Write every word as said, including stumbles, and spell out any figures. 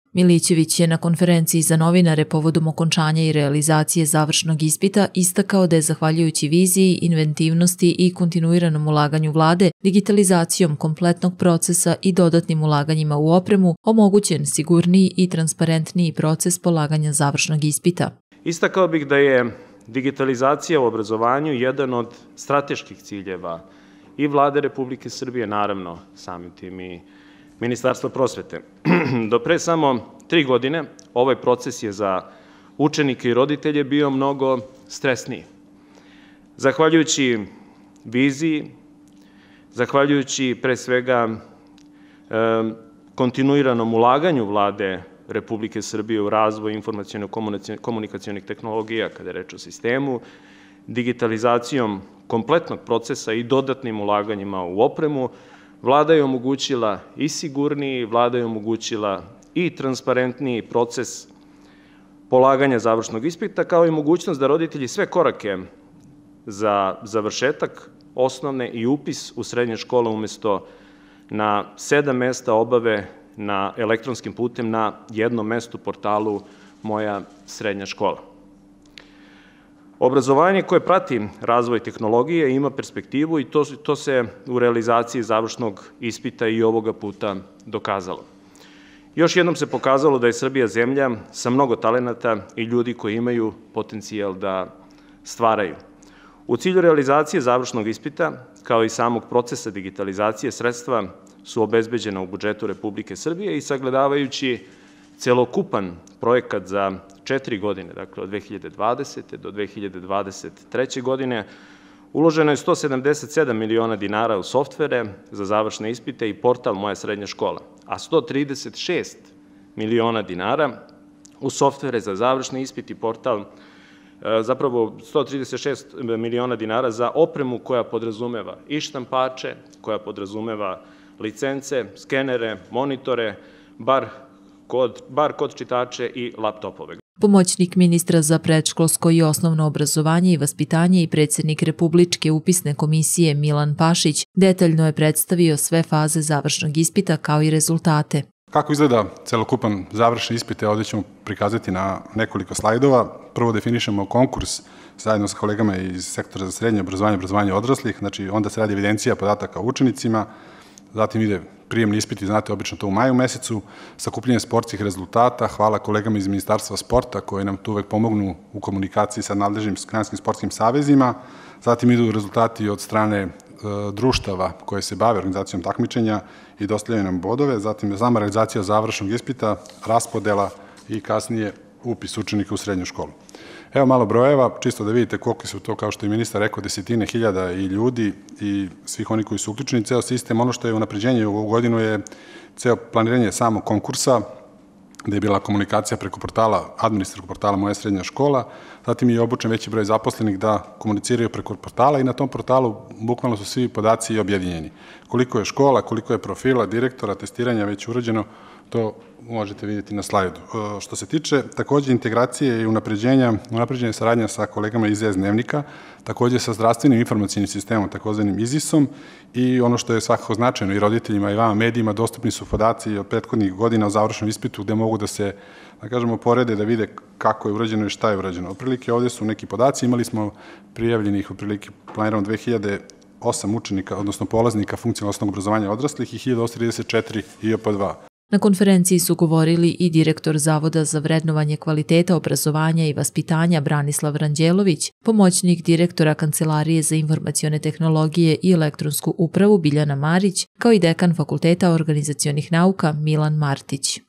Milićević je na konferenciji za novinare povodom okončanja i realizacije završnog ispita istakao da je zahvaljujući viziji, inventivnosti i kontinuiranom ulaganju vlade, digitalizacijom kompletnog procesa i dodatnim ulaganjima u opremu omogućen sigurniji i transparentniji proces polaganja završnog ispita. Istakao bih da je digitalizacija u obrazovanju jedan od strateških ciljeva i Vlade Republike Srbije, naravno samim tim i Ministarstva prosvete. Do pre samo tri godine ovaj proces je za učenike i roditelje bio mnogo stresniji. Zahvaljujući viziji, zahvaljujući pre svega kontinuiranom ulaganju Vlade Republike Srbije u razvoj informaciono-komunikacionih tehnologija, kada je reč o sistemu, digitalizacijom kompletnog procesa i dodatnim ulaganjima u opremu, Vlada je omogućila i sigurniji, Vlada je omogućila i transparentniji proces polaganja završnog ispita, kao i mogućnost da roditelji sve korake za završetak osnovne i upis u srednje škole umesto na sedam mesta obave na elektronskim putem na jednom mestu portalu Moja srednja škola. Obrazovanje koje prati razvoj tehnologije ima perspektivu i to, to se u realizaciji završnog ispita i ovoga puta dokazalo. Još jednom se pokazalo da je Srbija zemlja sa mnogo talenata i ljudi koji imaju potencijal da stvaraju. U cilju realizacije završnog ispita, kao i samog procesa digitalizacije, sredstva su obezbeđena u budžetu Republike Srbije i sagledavajući celokupan projekat za četiri godine, dakle od dve hiljade dvadesete. do dve hiljade dvadeset treće. godine, uloženo je sto sedamdeset sedam miliona dinara u softvere za završne ispite i portal Moja srednja škola, a sto trideset šest miliona dinara u softvere za završni ispit i portal, zapravo sto trideset šest miliona dinara za opremu koja podrazumeva i štampače, koja podrazumeva licence, skenere, monitore, bar kod, bar kod čitače i laptopove. Pomoćnik ministra za predškolsko i osnovno obrazovanje i vaspitanje i predsjednik Republičke upisne komisije Milan Pašić detaljno je predstavio sve faze završnog ispita kao i rezultate. Kako izgleda celokupan završni ispit, ovdje ćemo prikazati na nekoliko slajdova. Prvo definišemo konkurs zajedno sa kolegama iz sektora za srednje obrazovanje i obrazovanje odraslih, znači onda se radi evidencija podataka o učenicima, zatim ide prijemni ispiti, znate, obično to u maju mesecu, sakupljanje sportskih rezultata, hvala kolegama iz Ministarstva sporta koji nam tu uvek pomognu u komunikaciji sa nadležnim granskim sportskim savezima, zatim idu rezultati od strane e, društava koje se bave organizacijom takmičenja i dostavljaju nam bodove, zatim sama realizacija završnog ispita, raspodela i kasnije upis učenika u srednju školu. Evo malo brojeva, čisto da vidite koliko su to, kao što je ministar rekao, desetine hiljada i ljudi i svih oni koji su uključeni, ceo sistem. Ono što je unapređenje u ovu godinu je ceo planiranje samog konkursa, gde je bila komunikacija preko portala, administrativnog portala Moja srednja škola, zatim je obučen veći broj zaposlenih da komuniciraju preko portala i na tom portalu bukvalno su svi podaci objedinjeni. Koliko je škola, koliko je profila, direktora, testiranja već urađeno, to možete vidjeti na slajdu. Što se tiče takođe integracije i unapređenja, unapređenja saradnja sa kolegama iz S dnevnika, takođe sa zdravstvenim informacijnim sistemom, takozvanim izisom, i ono što je svakako značajno i roditeljima i vama medijima, dostupni su podaci od prethodnih godina o završnom ispitu gde mogu da se, da kažemo, porede, da vide kako je urađeno i šta je urađeno. Otprilike ovde su neki podaci, imali smo prijavljenih otprilike planirano dve hiljade osam učenika, odnosno polaznika funkcionalnog osnovnog obrazovanja odraslih i hiljadu osamsto trideset četiri I O P dva. Na konferenciji su govorili i direktor Zavoda za vrednovanje kvaliteta obrazovanja i vaspitanja Branislav Ranđelović, pomoćnik direktora Kancelarije za informacione tehnologije i elektronsku upravu Biljana Marić, kao i dekan Fakulteta organizacionih nauka Milan Martić.